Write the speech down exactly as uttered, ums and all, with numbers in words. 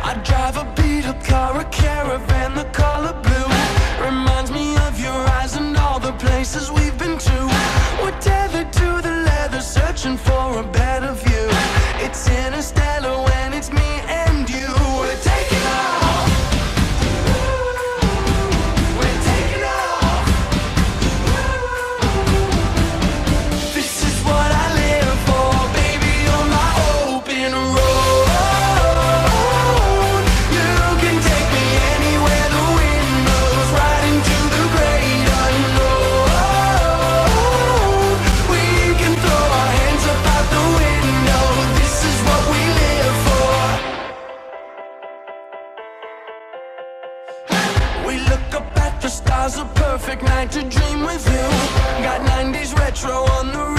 I drive a beat-up car, a caravan, the color blue. Reminds me of your eyes and all the places we've been to. We're tethered to the leather, searching for a better view. It's interstellar when it's me and you. We're taking off. We're taking off. This is what I live for, baby, on my open road. You can take me anywhere the wind blows, right into the great unknown. We can throw our hands up out the window. This is what we live for. We look up at the stars, a perfect night to dream with you. Got nineties retro on the